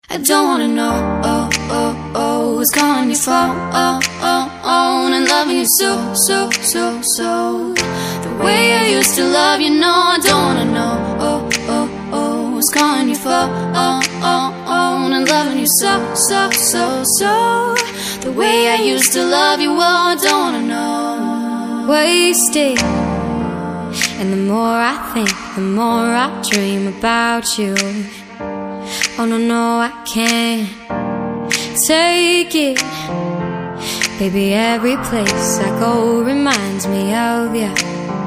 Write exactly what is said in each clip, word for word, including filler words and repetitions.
I don't wanna know, oh, oh, oh, who's calling me phone, oh, oh, oh, and loving you so, so, so, so. The way I used to love you, no, I don't wanna know, oh, oh, oh, who's calling you phone, oh, oh, oh, and loving you so, so, so, so. The way I used to love you, well, I don't wanna know. Wasted, and the more I think, the more I dream about you. Oh no, no, I can't take it. Baby, every place I go reminds me of you.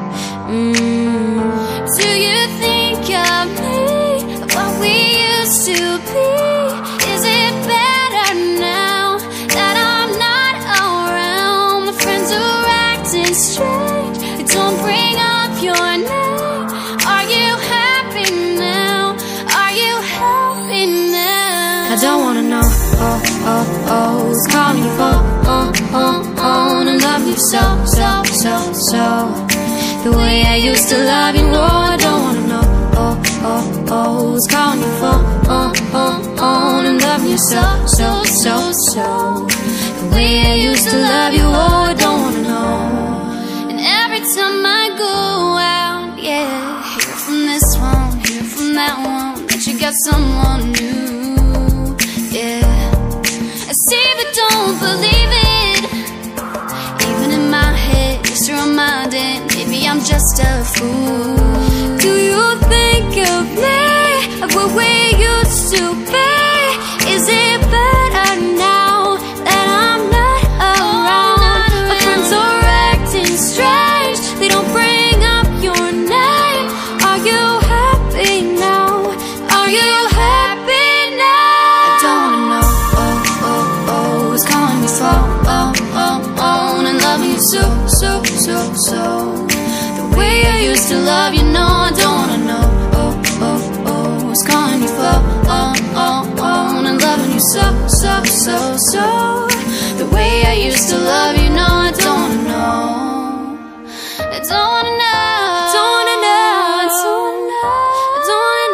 mm. Do you think of me, of what we used to be? Is it better now that I'm not around? My friends are acting strange, they don't bring up your name. Are you happy now? Are you happy now? I don't wanna know, oh, oh, oh, who's calling you phone, oh, oh, oh, and love you so, so, so, so. The way I used to love you, oh, I don't wanna know, oh, oh, oh, who's calling you phone, oh, oh, oh, and love you so, so, so, so. The way I used to love you, oh, I don't wanna know. And every time I go out, yeah, hear from this one, hear from that one, that you got someone new, yeah. I see but don't believe it. Even in my head, it's reminding, maybe I'm just a fool. Do you think of me, of what we used to be? Is it better now that I'm not around? My friends are acting strange, they don't bring up your name. Are you happy now? Are you happy now? I don't wanna know, oh, oh, oh, who's calling me phone, oh, oh, oh, and loving you so, so, so, so. The way I used to love you, no, I don't wanna know, oh, oh, oh, who's calling you phone, oh, oh, oh, and loving you so, so, so, so. The way I used to love you, no, I don't wanna know. I don't wanna know. I don't wanna know, I don't wanna know, I don't wanna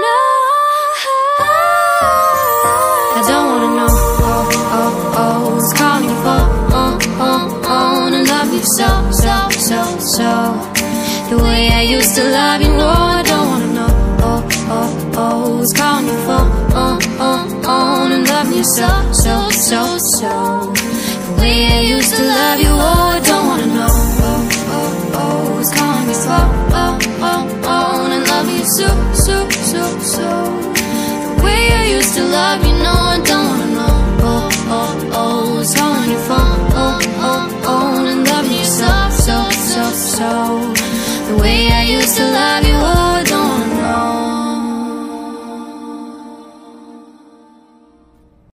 know. I don't wanna know, oh, oh, oh, who's calling you phone, oh, oh, oh, and love you so, so, so, so. The way I used to love you, oh, I don't wanna know, oh, oh, oh, who's calling you phone, oh, oh, oh, and love you so, so, so, so. The way I used to love you, oh, I don't wanna know, oh, oh, oh, who's calling me phone, oh, oh, oh, and love you so, so, so, so. The way I used to love you.